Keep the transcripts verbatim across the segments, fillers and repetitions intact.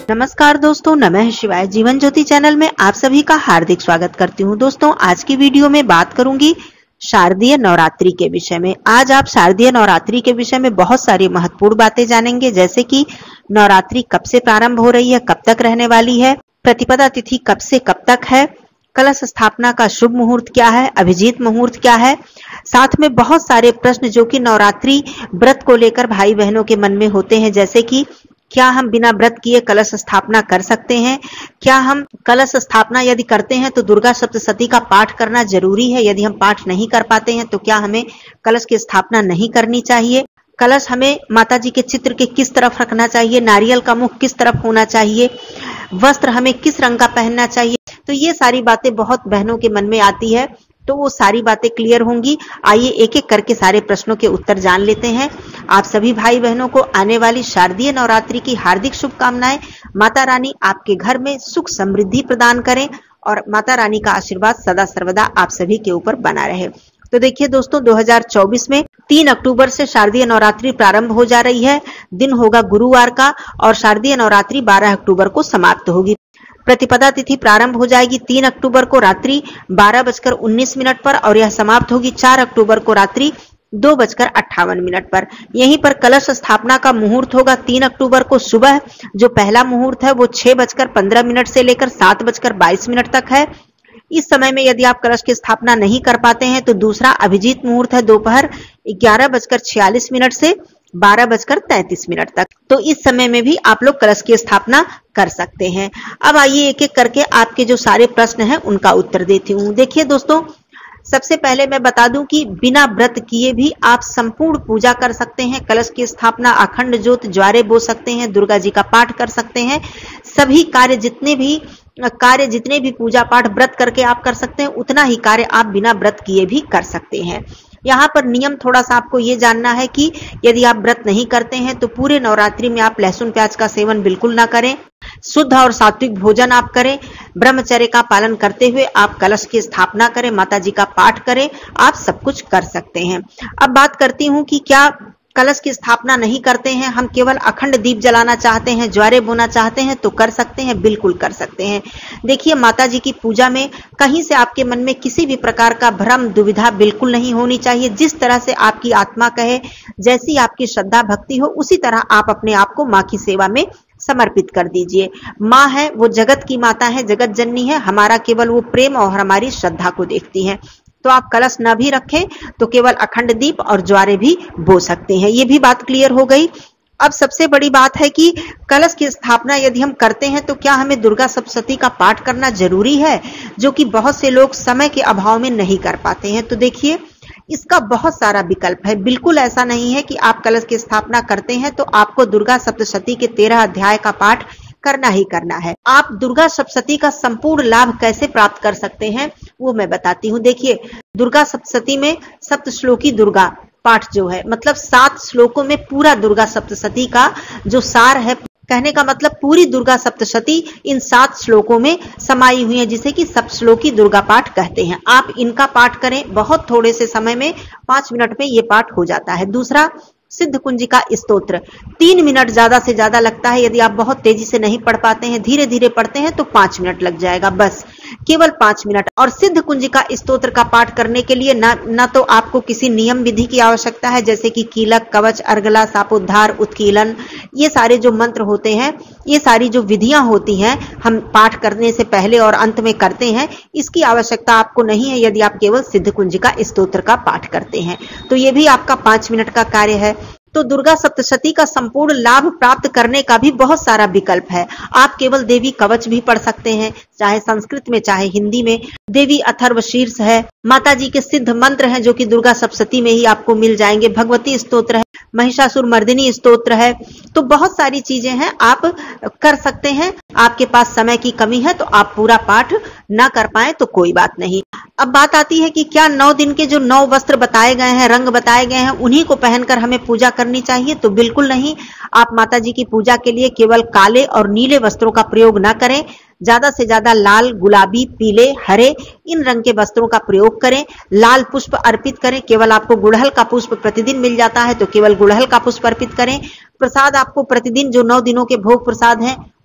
नमस्कार दोस्तों, नमः शिवाय। जीवन ज्योति चैनल में आप सभी का हार्दिक स्वागत करती हूं। दोस्तों, आज की वीडियो में बात करूंगी शारदीय नवरात्रि के विषय में। आज आप शारदीय नवरात्रि के विषय में बहुत सारी महत्वपूर्ण बातें जानेंगे, जैसे कि नवरात्रि कब से प्रारंभ हो रही है, कब तक रहने वाली है, प्रतिपदा तिथि कब से कब तक है, कलश स्थापना का शुभ मुहूर्त क्या है, अभिजीत मुहूर्त क्या है। साथ में बहुत सारे प्रश्न जो कि नवरात्रि व्रत को लेकर भाई बहनों के मन में होते हैं, जैसे कि क्या हम बिना व्रत किए कलश स्थापना कर सकते हैं, क्या हम कलश स्थापना यदि करते हैं तो दुर्गा सप्तशती का पाठ करना जरूरी है, यदि हम पाठ नहीं कर पाते हैं तो क्या हमें कलश की स्थापना नहीं करनी चाहिए, कलश हमें माता जी के चित्र के किस तरफ रखना चाहिए, नारियल का मुख किस तरफ होना चाहिए, वस्त्र हमें किस रंग का पहनना चाहिए। तो ये सारी बातें बहुत बहनों के मन में आती है, तो वो सारी बातें क्लियर होंगी। आइए एक एक करके सारे प्रश्नों के उत्तर जान लेते हैं। आप सभी भाई बहनों को आने वाली शारदीय नवरात्रि की हार्दिक शुभकामनाएं। माता रानी आपके घर में सुख समृद्धि प्रदान करें और माता रानी का आशीर्वाद सदा सर्वदा आप सभी के ऊपर बना रहे। तो देखिए दोस्तों, दो हज़ार चौबीस में तीन अक्टूबर से शारदीय नवरात्रि प्रारंभ हो जा रही है। दिन होगा गुरुवार का और शारदीय नवरात्रि बारह अक्टूबर को समाप्त होगी। प्रतिपदा तिथि प्रारंभ हो जाएगी तीन अक्टूबर को रात्रि बारह बजकर उन्नीस मिनट पर और यह समाप्त होगी चार अक्टूबर को रात्रि दो बजकर अट्ठावन मिनट पर। यहीं पर कलश स्थापना का मुहूर्त होगा तीन अक्टूबर को सुबह। जो पहला मुहूर्त है वो छह बजकर पंद्रह मिनट से लेकर सात बजकर बाईस मिनट तक है। इस समय में यदि आप कलश की स्थापना नहीं कर पाते हैं तो दूसरा अभिजीत मुहूर्त है दोपहर ग्यारह बजकर छियालीस मिनट से बारह बजकर तैंतीस मिनट तक। तो इस समय में भी आप लोग कलश की स्थापना कर सकते हैं। अब आइए एक एक करके आपके जो सारे प्रश्न हैं उनका उत्तर देती हूँ। देखिए दोस्तों, सबसे पहले मैं बता दूं कि बिना व्रत किए भी आप संपूर्ण पूजा कर सकते हैं। कलश की स्थापना, अखंड ज्योत, ज्वारे बो सकते हैं, दुर्गा जी का पाठ कर सकते हैं। सभी कार्य जितने भी कार्य जितने भी पूजा पाठ व्रत करके आप कर सकते हैं, उतना ही कार्य आप बिना व्रत किए भी कर सकते हैं। यहाँ पर नियम थोड़ा सा आपको ये जानना है कि यदि आप व्रत नहीं करते हैं तो पूरे नवरात्रि में आप लहसुन प्याज का सेवन बिल्कुल ना करें। शुद्ध और सात्विक भोजन आप करें। ब्रह्मचर्य का पालन करते हुए आप कलश की स्थापना करें, माता जी का पाठ करें। आप सब कुछ कर सकते हैं। अब बात करती हूँ कि क्या कलश की स्थापना नहीं करते हैं, हम केवल अखंड दीप जलाना चाहते हैं, ज्वारे बोना चाहते हैं तो कर सकते हैं, बिल्कुल कर सकते हैं। देखिए, माता जी की पूजा में कहीं से आपके मन में किसी भी प्रकार का भ्रम दुविधा बिल्कुल नहीं होनी चाहिए। जिस तरह से आपकी आत्मा कहे, जैसी आपकी श्रद्धा भक्ति हो, उसी तरह आप अपने आप को माँ की सेवा में समर्पित कर दीजिए। माँ है वो जगत की माता है, जगत जननी है। हमारा केवल वो प्रेम और हमारी श्रद्धा को देखती है। तो आप कलश न भी रखें तो केवल अखंड दीप और ज्वारे भी बो सकते हैं। ये भी बात क्लियर हो गई। अब सबसे बड़ी बात है कि कलश की स्थापना यदि हम करते हैं तो क्या हमें दुर्गा सप्तशती का पाठ करना जरूरी है, जो कि बहुत से लोग समय के अभाव में नहीं कर पाते हैं। तो देखिए, इसका बहुत सारा विकल्प है। बिल्कुल ऐसा नहीं है कि आप कलश की स्थापना करते हैं तो आपको दुर्गा सप्तशती के तेरह अध्याय का पाठ करना ही करना है। आप दुर्गा सप्तशती का संपूर्ण लाभ कैसे प्राप्त कर सकते हैं वो मैं बताती हूँ। देखिए, दुर्गा सप्तशती में सप्त श्लोकी दुर्गा पाठ जो है, मतलब सात श्लोकों में पूरा दुर्गा सप्तशती का जो सार है, कहने का मतलब पूरी दुर्गा सप्तशती इन सात श्लोकों में समाई हुई है, जिसे कि सप्तश्लोकी दुर्गा पाठ कहते हैं। आप इनका पाठ करें, बहुत थोड़े से समय में, पांच मिनट में ये पाठ हो जाता है। दूसरा, सिद्ध कुंजिका स्तोत्र, तीन मिनट ज्यादा से ज्यादा लगता है। यदि आप बहुत तेजी से नहीं पढ़ पाते हैं, धीरे धीरे पढ़ते हैं तो पांच मिनट लग जाएगा, बस केवल पांच मिनट। और सिद्ध कुंजिका स्तोत्र का पाठ करने के लिए ना ना तो आपको किसी नियम विधि की आवश्यकता है, जैसे कि कीलक, कवच, अर्गला, सापोद्धार, उत्कीलन, ये सारे जो मंत्र होते हैं, ये सारी जो विधियां होती हैं, हम पाठ करने से पहले और अंत में करते हैं, इसकी आवश्यकता आपको नहीं है यदि आप केवल सिद्ध कुंजिका स्तोत्र का पाठ करते हैं। तो ये भी आपका पांच मिनट का कार्य है। तो दुर्गा सप्तशती का संपूर्ण लाभ प्राप्त करने का भी बहुत सारा विकल्प है। आप केवल देवी कवच भी पढ़ सकते हैं, चाहे संस्कृत में चाहे हिंदी में। देवी अथर्व शीर्ष है, माता जी के सिद्ध मंत्र हैं जो कि दुर्गा सप्तशती में ही आपको मिल जाएंगे। भगवती स्तोत्र है, महिषासुर मर्दिनी स्तोत्र है। तो बहुत सारी चीजें हैं, आप कर सकते हैं। आपके पास समय की कमी है तो आप पूरा पाठ ना कर पाए तो कोई बात नहीं। अब बात आती है कि क्या नौ दिन के जो नौ वस्त्र बताए गए हैं, रंग बताए गए हैं, उन्हीं को पहनकर हमें पूजा करनी चाहिए? तो बिल्कुल नहीं। आप माता जी की पूजा के लिए केवल काले और नीले वस्त्रों का प्रयोग ना करें। ज्यादा से ज्यादा लाल, गुलाबी, पीले, हरे इन रंग के वस्त्रों का प्रयोग करें। लाल पुष्प अर्पित करें। केवल आपको गुड़हल का पुष्प प्रतिदिन मिल जाता है तो केवल गुड़हल का पुष्प अर्पित करें। प्रसाद आपको प्रतिदिन जो नौ दिनों के भोग प्रसाद हैं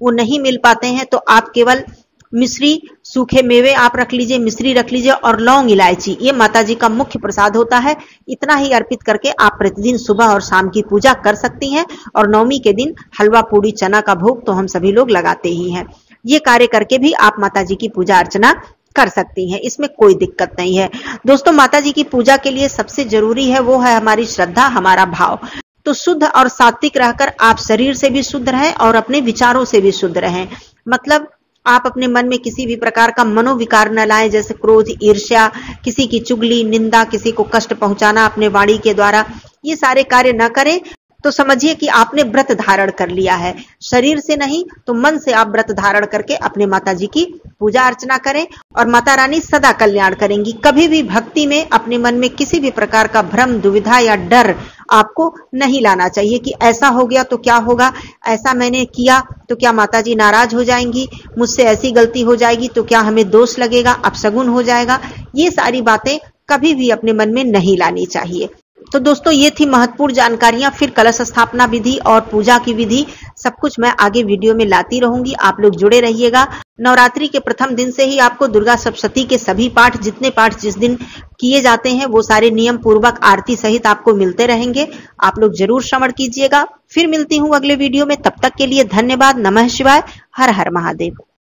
वो नहीं मिल पाते हैं तो आप केवल मिश्री, सूखे मेवे आप रख लीजिए, मिश्री रख लीजिए और लौंग इलायची, ये माता जी का मुख्य प्रसाद होता है। इतना ही अर्पित करके आप प्रतिदिन सुबह और शाम की पूजा कर सकती हैं। और नवमी के दिन हलवा पूड़ी चना का भोग तो हम सभी लोग लगाते ही हैं। ये कार्य करके भी आप माता जी की पूजा अर्चना कर सकती हैं, इसमें कोई दिक्कत नहीं है। दोस्तों, माता जी की पूजा के लिए सबसे जरूरी है वो है हमारी श्रद्धा, हमारा भाव। तो शुद्ध और सात्विक रहकर आप शरीर से भी शुद्ध रहें और अपने विचारों से भी शुद्ध रहें। मतलब आप अपने मन में किसी भी प्रकार का मनोविकार न लाएं, जैसे क्रोध, ईर्ष्या, किसी की चुगली, निंदा, किसी को कष्ट पहुंचाना अपने वाणी के द्वारा, ये सारे कार्य न करें। तो समझिए कि आपने व्रत धारण कर लिया है। शरीर से नहीं तो मन से आप व्रत धारण करके अपने माता जी की पूजा अर्चना करें और माता रानी सदा कल्याण करेंगी। कभी भी भक्ति में अपने मन में किसी भी प्रकार का भ्रम, दुविधा या डर आपको नहीं लाना चाहिए कि ऐसा हो गया तो क्या होगा, ऐसा मैंने किया तो क्या माता जी नाराज हो जाएंगी, मुझसे ऐसी गलती हो जाएगी तो क्या हमें दोष लगेगा, अपशगुन हो जाएगा। ये सारी बातें कभी भी अपने मन में नहीं लानी चाहिए। तो दोस्तों, ये थी महत्वपूर्ण जानकारियां। फिर कलश स्थापना विधि और पूजा की विधि सब कुछ मैं आगे वीडियो में लाती रहूंगी। आप लोग जुड़े रहिएगा। नवरात्रि के प्रथम दिन से ही आपको दुर्गा सप्तशती के सभी पाठ, जितने पाठ जिस दिन किए जाते हैं, वो सारे नियम पूर्वक आरती सहित आपको मिलते रहेंगे। आप लोग जरूर श्रवण कीजिएगा। फिर मिलती हूँ अगले वीडियो में। तब तक के लिए धन्यवाद। नमः शिवाय। हर हर महादेव।